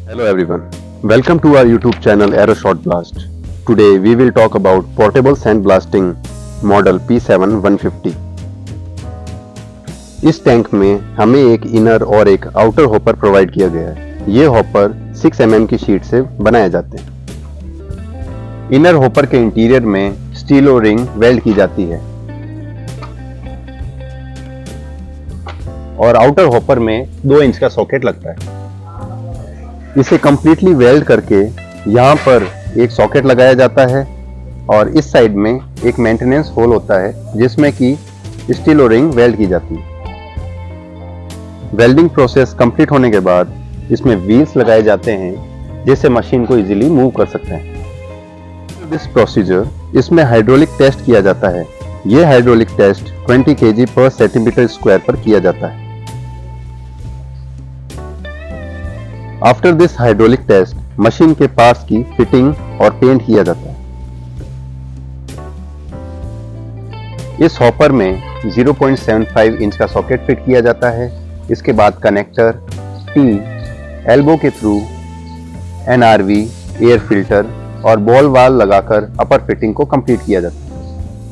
Hello everyone, welcome to our YouTube channel Aeroshot Blast. Today we will talk about portable sandblasting model P7 150. इस tank में हमें एक inner और एक outer hopper provide किया गया है। ये हॉपर 6 mm की शीट से बनाए जाते हैं। इनर हॉपर के इंटीरियर में स्टील ओ रिंग वेल्ड की जाती है और आउटर हॉपर में 2 इंच का सॉकेट लगता है। इसे कंप्लीटली वेल्ड करके यहाँ पर एक सॉकेट लगाया जाता है और इस साइड में एक मेंटेनेंस होल होता है जिसमें कि स्टील ओ रिंग वेल्ड की जाती है। वेल्डिंग प्रोसेस कंप्लीट होने के बाद इसमें व्हील्स लगाए जाते हैं जिससे मशीन को इजीली मूव कर सकते हैं। दिस प्रोसीजर इसमें हाइड्रोलिक टेस्ट किया जाता है। यह हाइड्रोलिक टेस्ट 20 kg पर सेंटीमीटर स्क्वायर पर किया जाता है। After this hydraulic test machine के पार्ट्स की फिटिंग और पेंट किया जाता है। इस हॉपर में 0.75 इंच का सॉकेट फिट किया जाता है। इसके बाद कनेक्टर, टी, एल्बो के थ्रू NRV, एयर फिल्टर और बॉल वाल लगाकर अपर फिटिंग को कंप्लीट किया जाता है।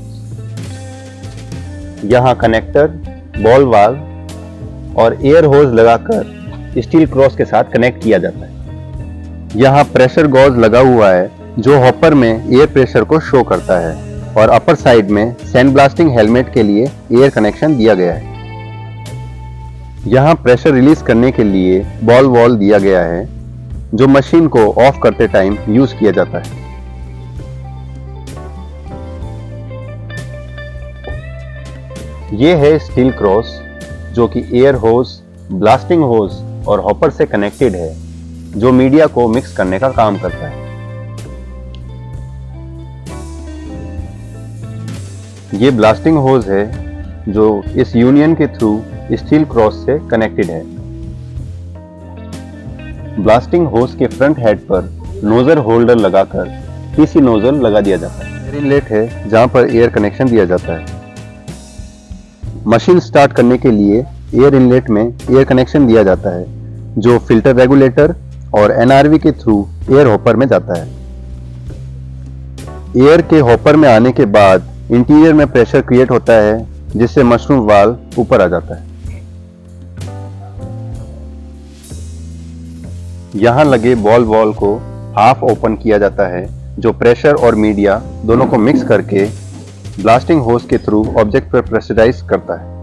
यहाँ कनेक्टर, बॉल वाल और एयर होज लगाकर स्टील क्रॉस के साथ कनेक्ट किया जाता है। यहाँ प्रेशर गॉज लगा हुआ है जो हॉपर में एयर प्रेशर को शो करता है और अपर साइड में सैंड ब्लास्टिंग हेलमेट के लिए एयर कनेक्शन दिया गया है। यहाँ प्रेशर रिलीज करने के लिए बॉल वॉल दिया गया है जो मशीन को ऑफ करते टाइम यूज किया जाता है। ये है स्टील क्रॉस जो कि एयर होज, ब्लास्टिंग होज और हॉपर से कनेक्टेड है जो मीडिया को मिक्स करने का काम करता है। ये ब्लास्टिंग होज है जो इस यूनियन के थ्रू स्टील क्रॉस से कनेक्टेड है। ब्लास्टिंग होज के फ्रंट हेड पर नोजल होल्डर लगाकर पीसी नोजल लगा दिया जाता है। एयर इनलेट है जहां पर एयर कनेक्शन दिया जाता है। मशीन स्टार्ट करने के लिए एयर इनलेट में एयर कनेक्शन दिया जाता है जो फिल्टर रेगुलेटर और NRV के थ्रू एयर हॉपर में जाता है। एयर के हॉपर में आने के बाद इंटीरियर में प्रेशर क्रिएट होता है जिससे मशरूम वाल्व ऊपर आ जाता है। यहां लगे बॉल वॉल को हाफ ओपन किया जाता है जो प्रेशर और मीडिया दोनों को मिक्स करके ब्लास्टिंग होज के थ्रू ऑब्जेक्ट पर प्रेशराइज करता है।